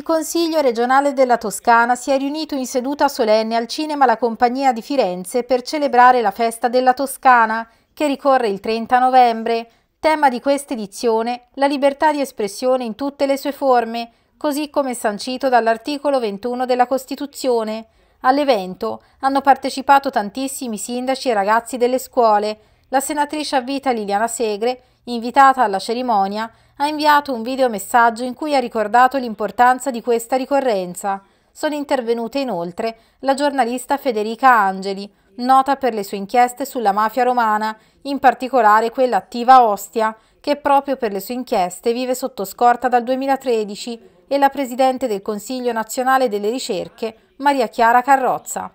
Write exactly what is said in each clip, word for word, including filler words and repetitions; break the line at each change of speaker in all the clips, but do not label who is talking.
Il Consiglio regionale della Toscana si è riunito in seduta solenne al Cinema La Compagnia di Firenze per celebrare la festa della Toscana, che ricorre il trenta novembre. Tema di questa edizione, la libertà di espressione in tutte le sue forme, così come sancito dall'articolo ventuno della Costituzione. All'evento hanno partecipato tantissimi sindaci e ragazzi delle scuole. La senatrice a vita Liliana Segre, invitata alla cerimonia, ha inviato un videomessaggio in cui ha ricordato l'importanza di questa ricorrenza. Sono intervenute inoltre la giornalista Federica Angeli, nota per le sue inchieste sulla mafia romana, in particolare quella attiva a Ostia, che proprio per le sue inchieste vive sotto scorta dal duemilatredici, e la presidente del Consiglio nazionale delle ricerche, Maria Chiara Carrozza.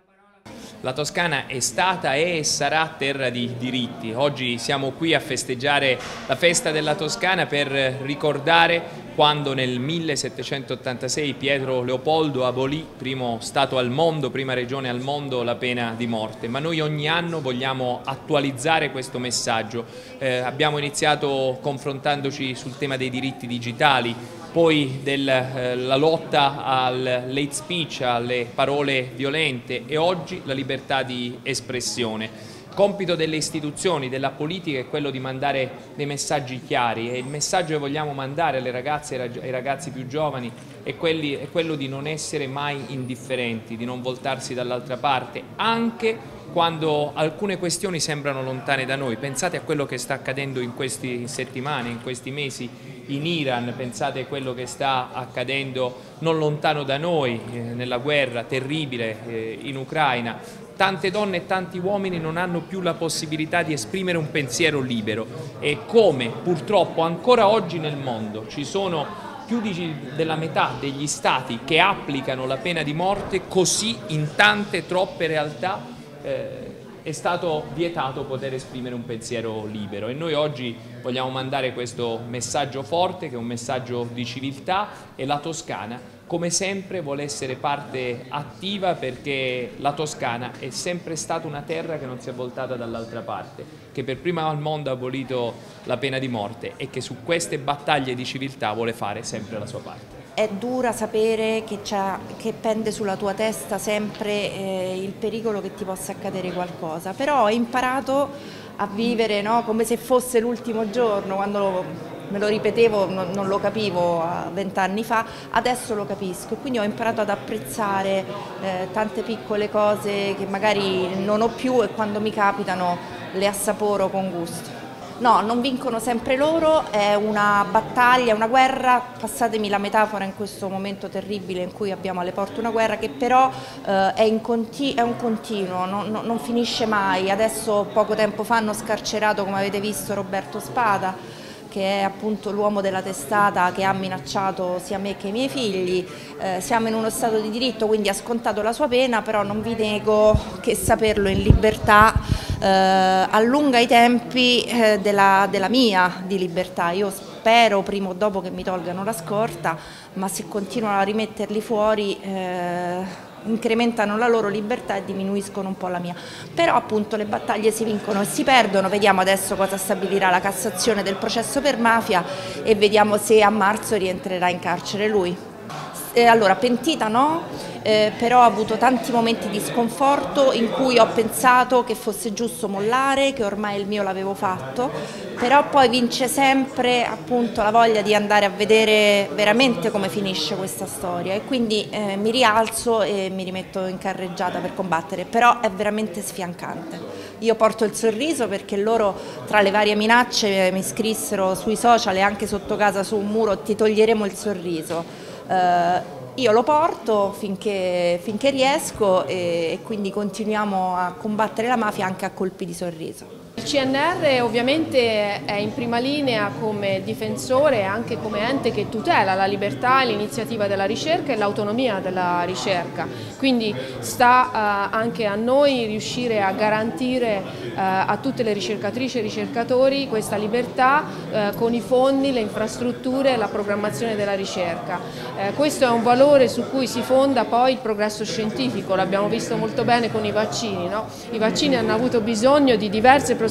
La Toscana è stata, è e sarà terra di diritti. Oggi siamo qui a festeggiare la festa della Toscana per ricordare quando nel millesettecentottantasei Pietro Leopoldo abolì, primo Stato al mondo, prima regione al mondo, la pena di morte. Ma noi ogni anno vogliamo attualizzare questo messaggio. Eh, abbiamo iniziato confrontandoci sul tema dei diritti digitali, poi della eh, lotta al hate speech, alle parole violente, e oggi la libertà di espressione. Compito delle istituzioni, della politica, è quello di mandare dei messaggi chiari, e il messaggio che vogliamo mandare alle ragazze e ai ragazzi più giovani è, quelli, è quello di non essere mai indifferenti, di non voltarsi dall'altra parte, anche quando alcune questioni sembrano lontane da noi. Pensate a quello che sta accadendo in queste settimane, in questi mesi in Iran, pensate a quello che sta accadendo non lontano da noi, eh, nella guerra terribile eh, in Ucraina. Tante donne e tanti uomini non hanno più la possibilità di esprimere un pensiero libero, e come purtroppo ancora oggi nel mondo ci sono più di, della metà degli stati che applicano la pena di morte, così in tante, troppe realtà eh, è stato vietato poter esprimere un pensiero libero. E noi oggi vogliamo mandare questo messaggio forte, che è un messaggio di civiltà, e la Toscana, come sempre, vuole essere parte attiva, perché la Toscana è sempre stata una terra che non si è voltata dall'altra parte, che per prima al mondo ha abolito la pena di morte e che su queste battaglie di civiltà vuole fare sempre la sua parte.
È dura sapere che, che pende sulla tua testa sempre eh, il pericolo che ti possa accadere qualcosa, però ho imparato a vivere, no, come se fosse l'ultimo giorno. Quando lo, me lo ripetevo non, non lo capivo vent'anni fa, adesso lo capisco, e quindi ho imparato ad apprezzare eh, tante piccole cose che magari non ho più, e quando mi capitano le assaporo con gusto. No, non vincono sempre loro, è una battaglia, una guerra, passatemi la metafora in questo momento terribile in cui abbiamo alle porte una guerra, che però eh, è, in conti è un continuo, non, non finisce mai. Adesso poco tempo fa hanno scarcerato, come avete visto, Roberto Spada, che è appunto l'uomo della testata che ha minacciato sia me che i miei figli. Eh, siamo in uno stato di diritto, quindi ha scontato la sua pena, però non vi nego che saperlo in libertà eh, allunga i tempi eh, della, della mia di libertà. Io spero prima o dopo che mi tolgano la scorta, ma se continuano a rimetterli fuori eh, incrementano la loro libertà e diminuiscono un po' la mia. Però appunto le battaglie si vincono e si perdono. Vediamo adesso cosa stabilirà la Cassazione del processo per mafia, e vediamo se a marzo rientrerà in carcere lui. Eh, allora, pentita no, eh, però ho avuto tanti momenti di sconforto in cui ho pensato che fosse giusto mollare, che ormai il mio l'avevo fatto, però poi vince sempre appunto la voglia di andare a vedere veramente come finisce questa storia, e quindi eh, mi rialzo e mi rimetto in carreggiata per combattere, però è veramente sfiancante. Io porto il sorriso, perché loro, tra le varie minacce, mi scrissero sui social e anche sotto casa su un muro: ti toglieremo il sorriso. Uh, io lo porto finché, finché riesco, e, e quindi continuiamo a combattere la mafia anche a colpi di sorriso.
Il C N R ovviamente è in prima linea come difensore e anche come ente che tutela la libertà, l'iniziativa della ricerca e l'autonomia della ricerca, quindi sta eh, anche a noi riuscire a garantire eh, a tutte le ricercatrici e ricercatori questa libertà eh, con i fondi, le infrastrutture e la programmazione della ricerca. Eh, questo è un valore su cui si fonda poi il progresso scientifico, l'abbiamo visto molto bene con i vaccini, no? I vaccini hanno avuto bisogno di diverse prospettive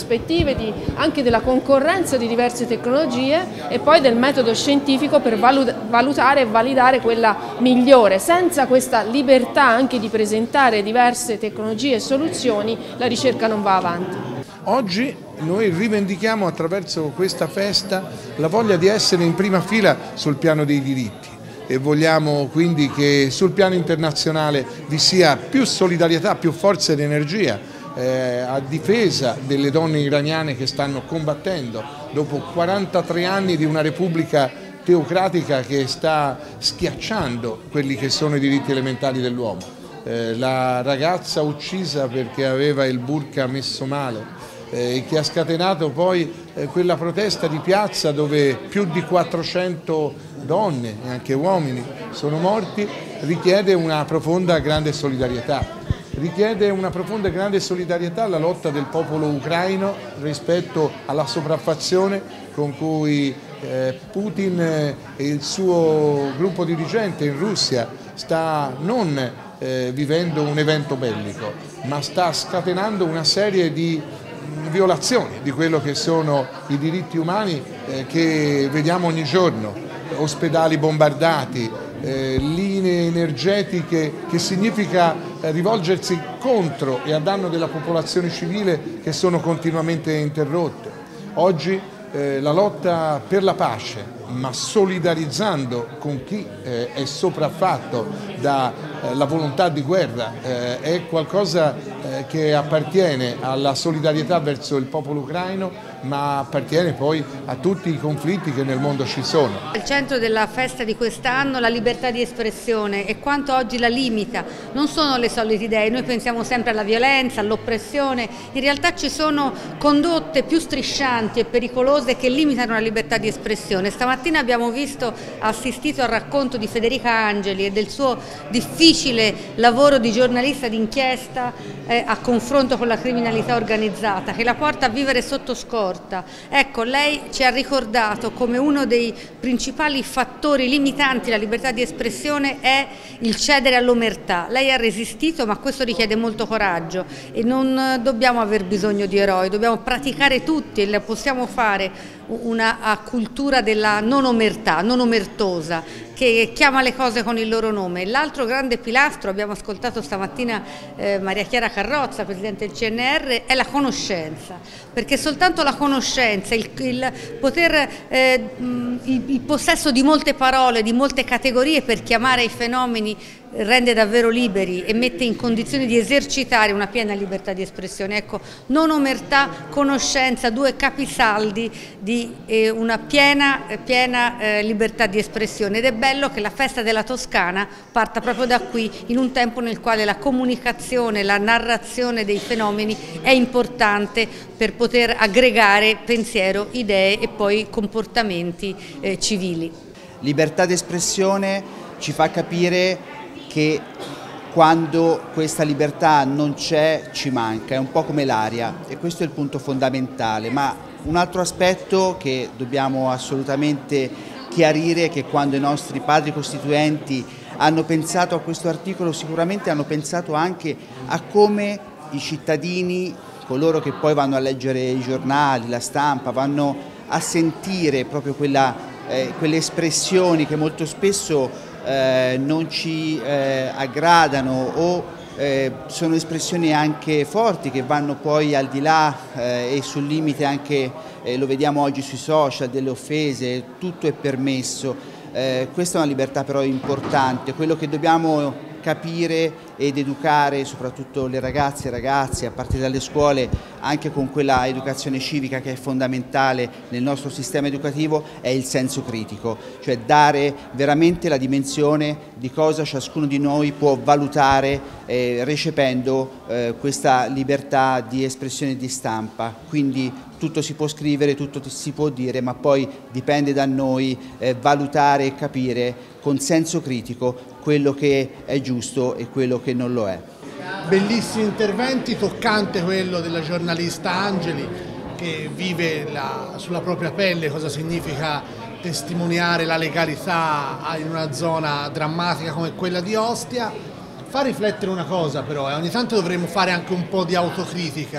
prospettive, di, anche della concorrenza di diverse tecnologie e poi del metodo scientifico per valutare e validare quella migliore. Senza questa libertà anche di presentare diverse tecnologie e soluzioni, la ricerca non va avanti.
Oggi noi rivendichiamo attraverso questa festa la voglia di essere in prima fila sul piano dei diritti e vogliamo quindi che sul piano internazionale vi sia più solidarietà, più forza ed energia eh, a difesa delle donne iraniane che stanno combattendo dopo quarantatré anni di una repubblica teocratica che sta schiacciando quelli che sono i diritti elementari dell'uomo. Eh, la ragazza uccisa perché aveva il burqa messo male, Eh, che ha scatenato poi eh, quella protesta di piazza dove più di quattrocento donne e anche uomini sono morti, richiede una profonda grande solidarietà. Richiede una profonda e grande solidarietà alla lotta del popolo ucraino rispetto alla sopraffazione con cui eh, Putin e il suo gruppo dirigente in Russia sta non eh, vivendo un evento bellico, ma sta scatenando una serie di violazioni di quello che sono i diritti umani eh, che vediamo ogni giorno, ospedali bombardati, eh, linee energetiche, che significa eh, rivolgersi contro e a danno della popolazione civile che sono continuamente interrotte. Oggi eh, la lotta per la pace, ma solidarizzando con chi eh, è sopraffatto dalla eh, volontà di guerra, eh, è qualcosa eh, che appartiene alla solidarietà verso il popolo ucraino, ma appartiene poi a tutti i conflitti che nel mondo ci sono.
Al centro della festa di quest'anno la libertà di espressione e quanto oggi la limita. Non sono le solite idee, noi pensiamo sempre alla violenza, all'oppressione, in realtà ci sono condotte più striscianti e pericolose che limitano la libertà di espressione. Stamattina abbiamo visto, assistito al racconto di Federica Angeli e del suo difficile lavoro di giornalista d'inchiesta eh, a confronto con la criminalità organizzata, che la porta a vivere sotto scorta. Ecco, lei ci ha ricordato come uno dei principali fattori limitanti alla libertà di espressione è il cedere all'omertà. Lei ha resistito, ma questo richiede molto coraggio e non dobbiamo aver bisogno di eroi, dobbiamo praticare tutti e possiamo fare una cultura della non omertà, non omertosa, che chiama le cose con il loro nome. L'altro grande pilastro, abbiamo ascoltato stamattina eh, Maria Chiara Carrozza, Presidente del C N R, è la conoscenza, perché soltanto la conoscenza, il, il poter, eh, il, il possesso di molte parole, di molte categorie per chiamare i fenomeni rende davvero liberi e mette in condizioni di esercitare una piena libertà di espressione. Ecco, non omertà, conoscenza, due capisaldi di eh, una piena, piena eh, libertà di espressione, ed è bello che la festa della Toscana parta proprio da qui, in un tempo nel quale la comunicazione, la narrazione dei fenomeni è importante per poter aggregare pensiero, idee e poi comportamenti eh, civili.
Libertà di espressione ci fa capire che quando questa libertà non c'è ci manca, è un po' come l'aria e questo è il punto fondamentale. Ma un altro aspetto che dobbiamo assolutamente chiarire è che quando i nostri padri costituenti hanno pensato a questo articolo sicuramente hanno pensato anche a come i cittadini, coloro che poi vanno a leggere i giornali, la stampa, vanno a sentire proprio quella, eh, quelle espressioni che molto spesso Eh, non ci eh, aggradano o eh, sono espressioni anche forti che vanno poi al di là eh, e sul limite anche, eh, lo vediamo oggi sui social, delle offese, tutto è permesso. Eh, questa è una libertà però importante, quello che dobbiamo capire ed educare soprattutto le ragazze e ragazzi a partire dalle scuole, anche con quella educazione civica che è fondamentale nel nostro sistema educativo, è il senso critico, cioè dare veramente la dimensione di cosa ciascuno di noi può valutare eh, recependo eh, questa libertà di espressione e di stampa. Quindi tutto si può scrivere, tutto si può dire, ma poi dipende da noi eh, valutare e capire con senso critico quello che è giusto e quello che non lo è.
Bellissimi interventi, toccante quello della giornalista Angeli che vive la, sulla propria pelle cosa significa testimoniare la legalità in una zona drammatica come quella di Ostia. Fa riflettere una cosa però, eh, ogni tanto dovremmo fare anche un po' di autocritica,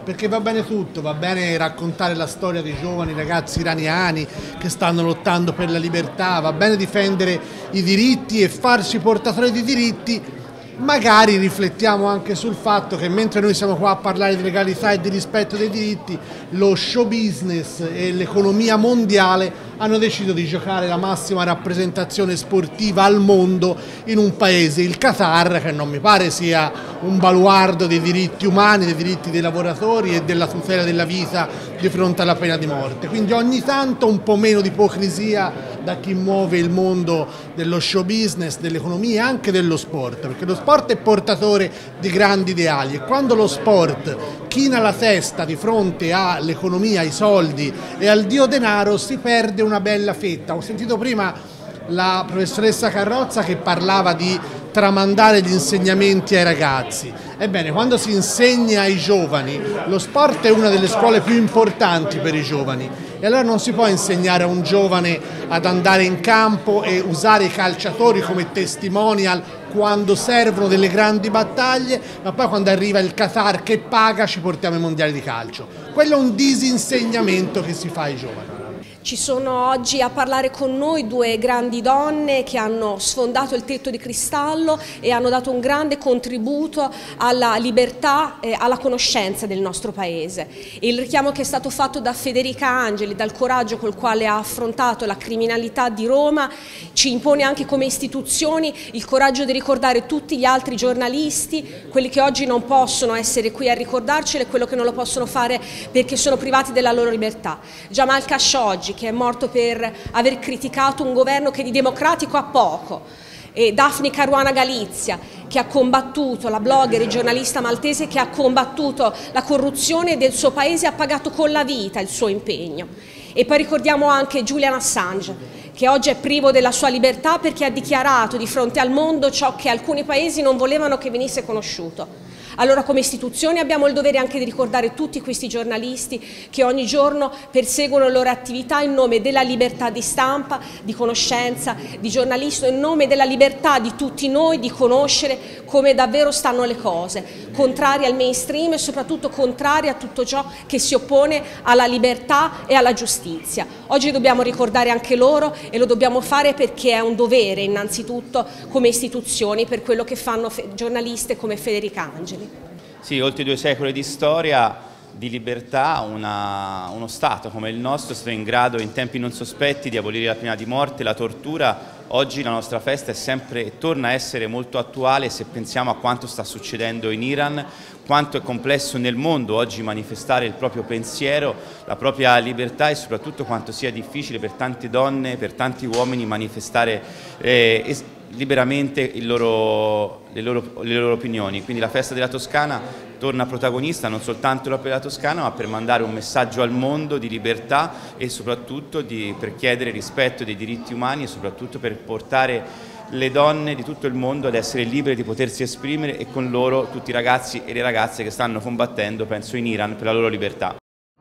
perché va bene tutto, va bene raccontare la storia dei giovani ragazzi iraniani che stanno lottando per la libertà, va bene difendere i diritti e farsi portatori di diritti. Magari riflettiamo anche sul fatto che mentre noi siamo qua a parlare di legalità e di rispetto dei diritti, lo show business e l'economia mondiale hanno deciso di giocare la massima rappresentazione sportiva al mondo in un paese, il Qatar, che non mi pare sia un baluardo dei diritti umani, dei diritti dei lavoratori e della tutela della vita di fronte alla pena di morte. Quindi ogni tanto un po' meno di ipocrisia da chi muove il mondo dello show business, dell'economia e anche dello sport, perché lo sport è portatore di grandi ideali e quando lo sport china la testa di fronte all'economia, ai soldi e al dio denaro si perde una bella fetta. Ho sentito prima la professoressa Carrozza che parlava di tramandare gli insegnamenti ai ragazzi. Ebbene, quando si insegna ai giovani, lo sport è una delle scuole più importanti per i giovani e allora non si può insegnare a un giovane ad andare in campo e usare i calciatori come testimonial quando servono delle grandi battaglie, ma poi quando arriva il Qatar che paga ci portiamo ai mondiali di calcio. Quello è un disinsegnamento che si fa ai giovani.
Ci sono oggi a parlare con noi due grandi donne che hanno sfondato il tetto di cristallo e hanno dato un grande contributo alla libertà e alla conoscenza del nostro Paese. Il richiamo che è stato fatto da Federica Angeli, dal coraggio col quale ha affrontato la criminalità di Roma, ci impone anche come istituzioni il coraggio di ricordare tutti gli altri giornalisti, quelli che oggi non possono essere qui a ricordarcelo e quello che non lo possono fare perché sono privati della loro libertà. Jamal Khashoggi, che è morto per aver criticato un governo che di democratico ha poco, e Daphne Caruana Galizia, che ha combattuto, la blogger e giornalista maltese che ha combattuto la corruzione del suo paese e ha pagato con la vita il suo impegno. E poi ricordiamo anche Julian Assange, che oggi è privo della sua libertà perché ha dichiarato di fronte al mondo ciò che alcuni paesi non volevano che venisse conosciuto. Allora come istituzioni abbiamo il dovere anche di ricordare tutti questi giornalisti che ogni giorno perseguono le loro attività in nome della libertà di stampa, di conoscenza, di giornalismo, in nome della libertà di tutti noi di conoscere come davvero stanno le cose, contrari al mainstream e soprattutto contrari a tutto ciò che si oppone alla libertà e alla giustizia. Oggi dobbiamo ricordare anche loro e lo dobbiamo fare perché è un dovere innanzitutto come istituzioni per quello che fanno giornaliste come Federica Angeli.
Sì, oltre due secoli di storia, di libertà, una, uno Stato come il nostro è stato in grado in tempi non sospetti di abolire la pena di morte, la tortura. Oggi la nostra festa è sempre, torna a essere molto attuale se pensiamo a quanto sta succedendo in Iran, quanto è complesso nel mondo oggi manifestare il proprio pensiero, la propria libertà e soprattutto quanto sia difficile per tante donne, per tanti uomini manifestare eh, liberamente il loro, le, loro, le loro opinioni. Quindi la festa della Toscana torna protagonista non soltanto per la Toscana, ma per mandare un messaggio al mondo di libertà e soprattutto di, per chiedere rispetto dei diritti umani e soprattutto per portare le donne di tutto il mondo ad essere libere di potersi esprimere e con loro tutti i ragazzi e le ragazze che stanno combattendo, penso in Iran, per la loro libertà.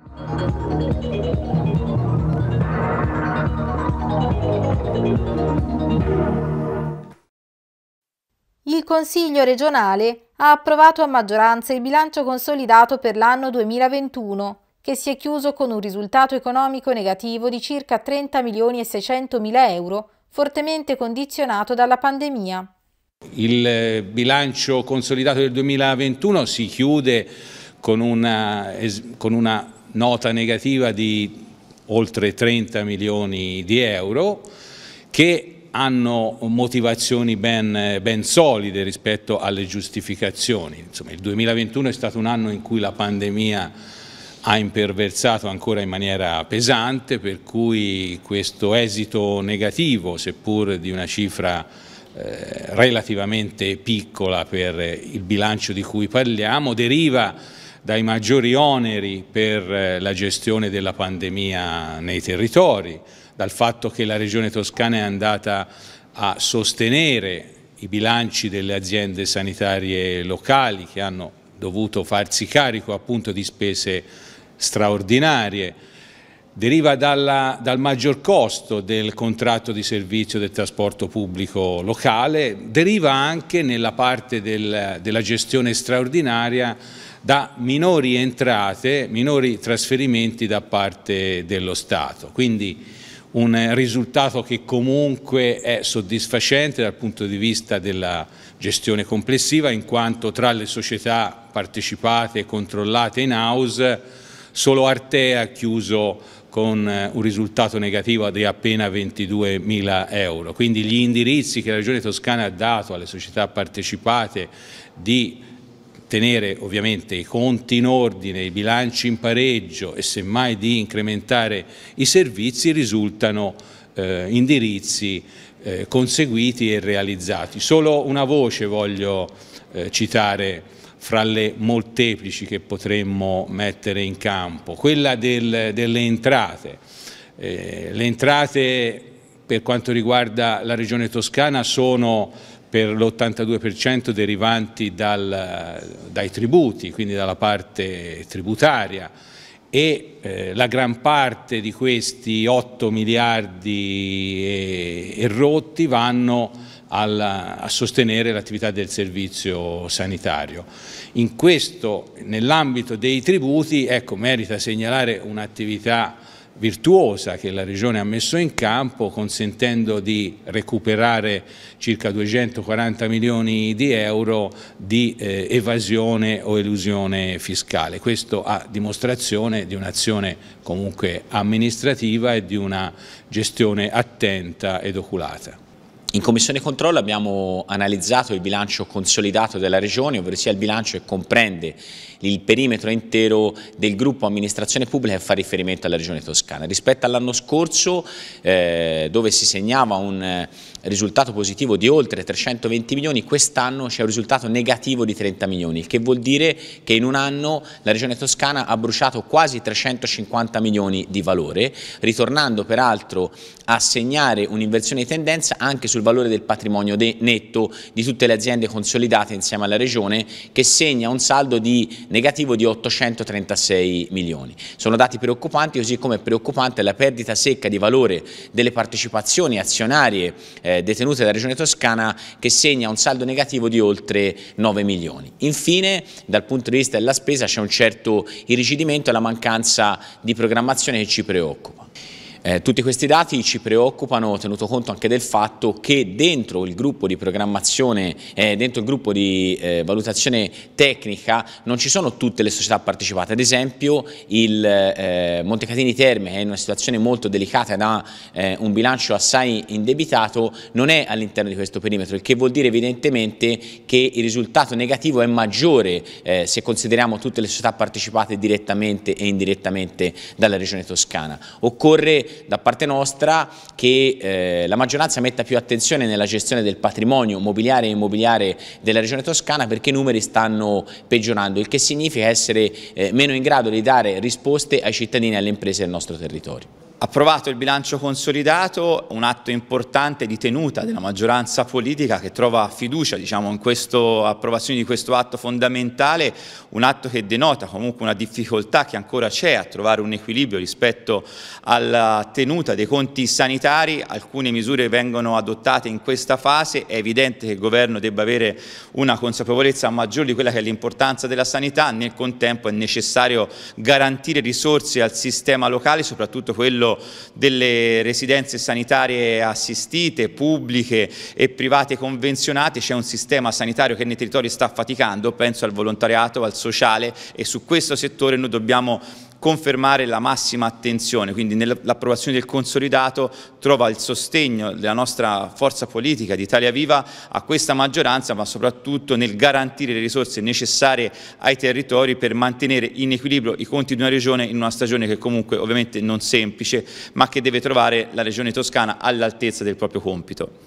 Il Consiglio regionale ha approvato a maggioranza il bilancio consolidato per l'anno duemilaventuno, che si è chiuso con un risultato economico negativo di circa trenta milioni e seicentomila euro, fortemente condizionato dalla pandemia.
Il bilancio consolidato del duemilaventuno si chiude con una, con una nota negativa di oltre trenta milioni di euro che hanno motivazioni ben, ben solide rispetto alle giustificazioni. Insomma, il duemilaventuno è stato un anno in cui la pandemia ha imperversato ancora in maniera pesante, per cui questo esito negativo, seppur di una cifra eh, relativamente piccola per il bilancio di cui parliamo, deriva dai maggiori oneri per la gestione della pandemia nei territori, dal fatto che la Regione Toscana è andata a sostenere i bilanci delle aziende sanitarie locali che hanno dovuto farsi carico appunto di spese straordinarie, deriva dalla, dal maggior costo del contratto di servizio del trasporto pubblico locale, deriva anche nella parte del, della gestione straordinaria da minori entrate, minori trasferimenti da parte dello Stato. Quindi un risultato che comunque è soddisfacente dal punto di vista della gestione complessiva, in quanto tra le società partecipate e controllate in house solo Artea ha chiuso con un risultato negativo di appena ventiduemila euro. Quindi gli indirizzi che la Regione Toscana ha dato alle società partecipate di tenere ovviamente i conti in ordine, i bilanci in pareggio e semmai di incrementare i servizi risultano eh, indirizzi eh, conseguiti e realizzati. Solo una voce voglio eh, citare fra le molteplici che potremmo mettere in campo, quella del, delle entrate. Eh, le entrate per quanto riguarda la Regione Toscana sono per l'ottantadue per cento derivanti dal, dai tributi, quindi dalla parte tributaria, e eh, la gran parte di questi otto miliardi e, e rotti vanno alla, a sostenere l'attività del servizio sanitario. In questo, nell'ambito dei tributi, ecco, merita segnalare un'attività virtuosa che la Regione ha messo in campo, consentendo di recuperare circa duecentoquaranta milioni di euro di eh, evasione o elusione fiscale. Questo a dimostrazione di un'azione comunque amministrativa e di una gestione attenta ed oculata.
In Commissione Controllo abbiamo analizzato il bilancio consolidato della Regione, ovvero sia il bilancio che comprende il perimetro intero del gruppo amministrazione pubblica che fa riferimento alla Regione Toscana. Rispetto all'anno scorso, eh, dove si segnava un eh, risultato positivo di oltre trecentoventi milioni, quest'anno c'è un risultato negativo di trenta milioni, il che vuol dire che in un anno la Regione Toscana ha bruciato quasi trecentocinquanta milioni di valore, ritornando peraltro a segnare un'inversione di tendenza anche sul valore del patrimonio netto di tutte le aziende consolidate insieme alla Regione, che segna un saldo di negativo di ottocentotrentasei milioni. Sono dati preoccupanti, così come preoccupante la perdita secca di valore delle partecipazioni azionarie eh, detenute dalla Regione Toscana, che segna un saldo negativo di oltre nove milioni. Infine, dal punto di vista della spesa c'è un certo irrigidimento e la mancanza di programmazione che ci preoccupa. Eh, tutti questi dati ci preoccupano, tenuto conto anche del fatto che dentro il gruppo di programmazione, eh, dentro il gruppo di eh, valutazione tecnica non ci sono tutte le società partecipate. Ad esempio il eh, Montecatini Terme, che è in una situazione molto delicata ed ha eh, un bilancio assai indebitato, non è all'interno di questo perimetro, il che vuol dire evidentemente che il risultato negativo è maggiore eh, se consideriamo tutte le società partecipate direttamente e indirettamente dalla Regione Toscana. Occorre da parte nostra che eh, la maggioranza metta più attenzione nella gestione del patrimonio mobiliare e immobiliare della Regione Toscana, perché i numeri stanno peggiorando, il che significa essere eh, meno in grado di dare risposte ai cittadini e alle imprese del nostro territorio.
Approvato il bilancio consolidato, un atto importante di tenuta della maggioranza politica che trova fiducia, diciamo, in questa approvazione di questo atto fondamentale, un atto che denota comunque una difficoltà che ancora c'è a trovare un equilibrio rispetto alla tenuta dei conti sanitari. Alcune misure vengono adottate in questa fase, è evidente che il Governo debba avere una consapevolezza maggiore di quella che è l'importanza della sanità, nel contempo è necessario garantire risorse al sistema locale, soprattutto quello delle residenze sanitarie assistite, pubbliche e private convenzionate. C'è un sistema sanitario che nei territori sta faticando, penso al volontariato, al sociale, e su questo settore noi dobbiamo confermare la massima attenzione. Quindi nell'approvazione del consolidato trova il sostegno della nostra forza politica di Italia Viva a questa maggioranza, ma soprattutto nel garantire le risorse necessarie ai territori per mantenere in equilibrio i conti di una regione in una stagione che comunque ovviamente non semplice, ma che deve trovare la Regione Toscana all'altezza del proprio compito.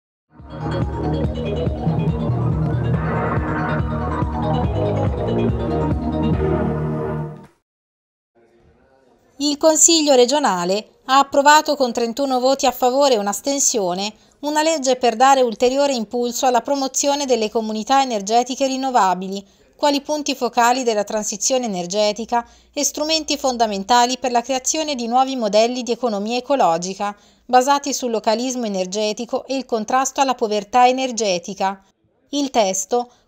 Il Consiglio regionale ha approvato con trentuno voti a favore e un'astensione una legge per dare ulteriore impulso alla promozione delle comunità energetiche rinnovabili, quali punti focali della transizione energetica e strumenti fondamentali per la creazione di nuovi modelli di economia ecologica, basati sul localismo energetico e il contrasto alla povertà energetica. Il testo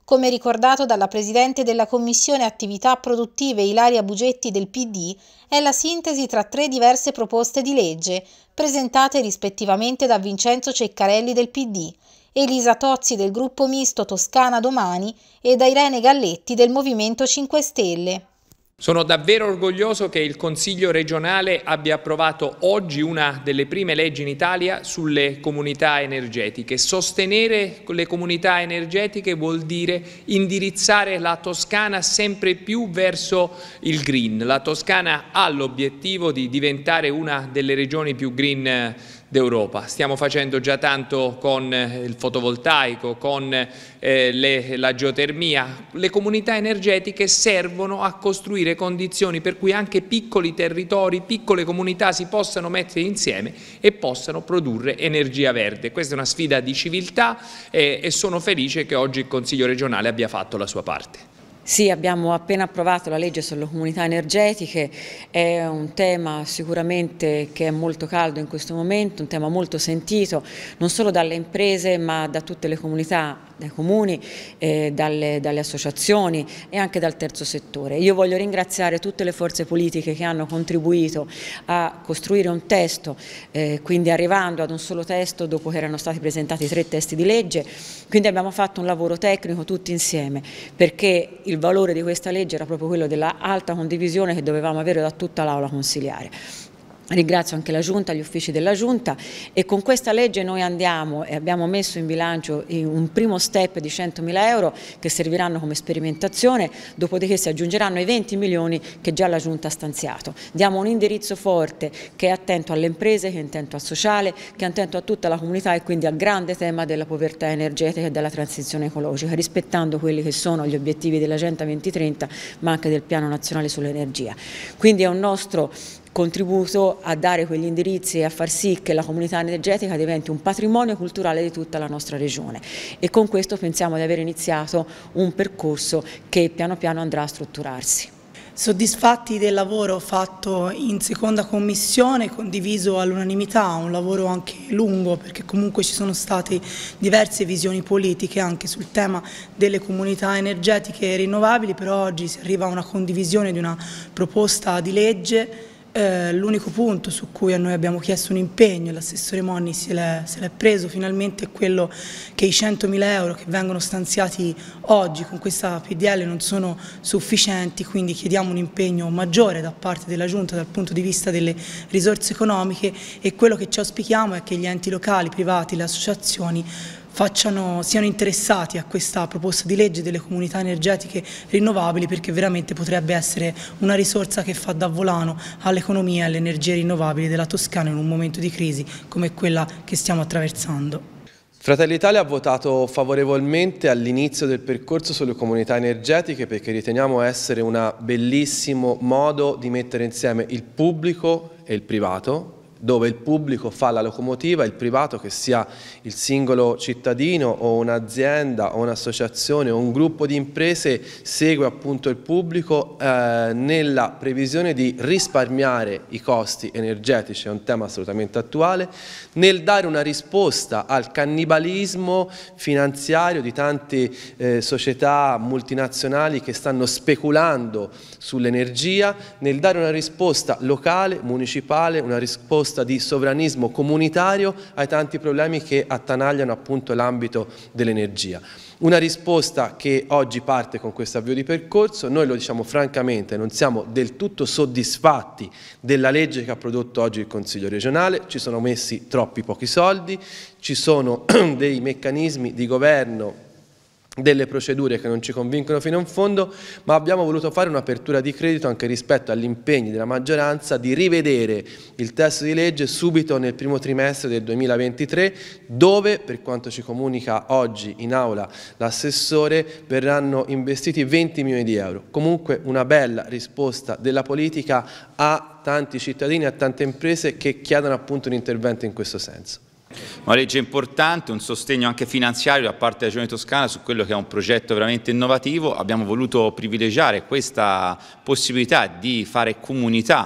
Come ricordato dalla Presidente della Commissione Attività Produttive Ilaria Bugetti del P D, è la sintesi tra tre diverse proposte di legge, presentate rispettivamente da Vincenzo Ceccarelli del P D, Elisa Tozzi del Gruppo Misto Toscana Domani e da Irene Galletti del Movimento cinque Stelle.
Sono davvero orgoglioso che il Consiglio regionale abbia approvato oggi una delle prime leggi in Italia sulle comunità energetiche. Sostenere le comunità energetiche vuol dire indirizzare la Toscana sempre più verso il green. La Toscana ha l'obiettivo di diventare una delle regioni più green d'Europa. Stiamo facendo già tanto con il fotovoltaico, con eh, le, la geotermia. Le comunità energetiche servono a costruire condizioni per cui anche piccoli territori, piccole comunità si possano mettere insieme e possano produrre energia verde. Questa è una sfida di civiltà eh, e sono felice che oggi il Consiglio regionale abbia fatto la sua parte.
Sì, abbiamo appena approvato la legge sulle comunità energetiche, è un tema sicuramente che è molto caldo in questo momento, un tema molto sentito non solo dalle imprese ma da tutte le comunità, dai comuni, eh, dalle, dalle associazioni e anche dal terzo settore. Io voglio ringraziare tutte le forze politiche che hanno contribuito a costruire un testo, eh, quindi arrivando ad un solo testo dopo che erano stati presentati tre testi di legge, quindi abbiamo fatto un lavoro tecnico tutti insieme perché il Il valore di questa legge era proprio quello della alta condivisione che dovevamo avere da tutta l'Aula consiliare. Ringrazio anche la Giunta, gli uffici della Giunta e con questa legge noi andiamo e abbiamo messo in bilancio un primo step di centomila euro che serviranno come sperimentazione, dopodiché si aggiungeranno i venti milioni che già la Giunta ha stanziato. Diamo un indirizzo forte che è attento alle imprese, che è attento al sociale, che è attento a tutta la comunità e quindi al grande tema della povertà energetica e della transizione ecologica, rispettando quelli che sono gli obiettivi dell'Agenda duemilatrenta ma anche del Piano Nazionale sull'Energia. Quindi è un nostro contributo a dare quegli indirizzi e a far sì che la comunità energetica diventi un patrimonio culturale di tutta la nostra regione e con questo pensiamo di aver iniziato un percorso che piano piano andrà a strutturarsi.
Soddisfatti del lavoro fatto in seconda commissione, condiviso all'unanimità, un lavoro anche lungo perché comunque ci sono state diverse visioni politiche anche sul tema delle comunità energetiche rinnovabili, però oggi si arriva a una condivisione di una proposta di legge. Eh, l'unico punto su cui a noi abbiamo chiesto un impegno, l'assessore Monni se l'è preso finalmente, è quello che i centomila euro che vengono stanziati oggi con questa P D L non sono sufficienti, quindi chiediamo un impegno maggiore da parte della Giunta dal punto di vista delle risorse economiche e quello che ci auspichiamo è che gli enti locali, privati, le associazioni Facciano, siano interessati a questa proposta di legge delle comunità energetiche rinnovabili perché veramente potrebbe essere una risorsa che fa da volano all'economia e alle energie rinnovabili della Toscana in un momento di crisi come quella che stiamo attraversando.
Fratelli d'Italia ha votato favorevolmente all'inizio del percorso sulle comunità energetiche perché riteniamo essere un bellissimo modo di mettere insieme il pubblico e il privato, dove il pubblico fa la locomotiva, il privato, che sia il singolo cittadino o un'azienda o un'associazione o un gruppo di imprese, segue appunto il pubblico eh, nella previsione di risparmiare i costi energetici, è un tema assolutamente attuale, nel dare una risposta al cannibalismo finanziario di tante eh, società multinazionali che stanno speculando sull'energia, nel dare una risposta locale, municipale, una risposta di sovranismo comunitario ai tanti problemi che attanagliano appunto l'ambito dell'energia. Una risposta che oggi parte con questo avvio di percorso. Noi lo diciamo francamente, non siamo del tutto soddisfatti della legge che ha prodotto oggi il Consiglio regionale, ci sono messi troppi pochi soldi, ci sono dei meccanismi di governo, delle procedure che non ci convincono fino in fondo, ma abbiamo voluto fare un'apertura di credito anche rispetto agli impegni della maggioranza di rivedere il testo di legge subito nel primo trimestre del duemilaventitré, dove, per quanto ci comunica oggi in aula l'assessore, verranno investiti venti milioni di euro. Comunque una bella risposta della politica a tanti cittadini, a tante imprese che chiedono appunto un intervento in questo senso.
Una legge importante, un sostegno anche finanziario da parte della Regione Toscana su quello che è un progetto veramente innovativo. Abbiamo voluto privilegiare questa possibilità di fare comunità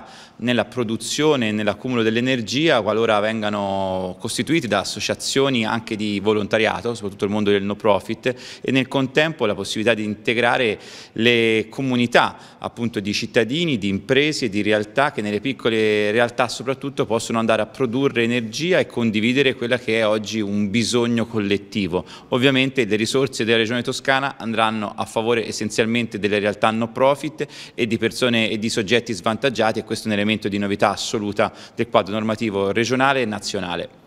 nella produzione e nell'accumulo dell'energia qualora vengano costituiti da associazioni anche di volontariato, soprattutto il mondo del no profit, e nel contempo la possibilità di integrare le comunità appunto di cittadini, di imprese, di realtà che nelle piccole realtà soprattutto possono andare a produrre energia e condividere quella che è oggi un bisogno collettivo. Ovviamente le risorse della Regione Toscana andranno a favore essenzialmente delle realtà no profit e di persone e di soggetti svantaggiati, e questo è un elemento di novità assoluta del quadro normativo regionale e nazionale.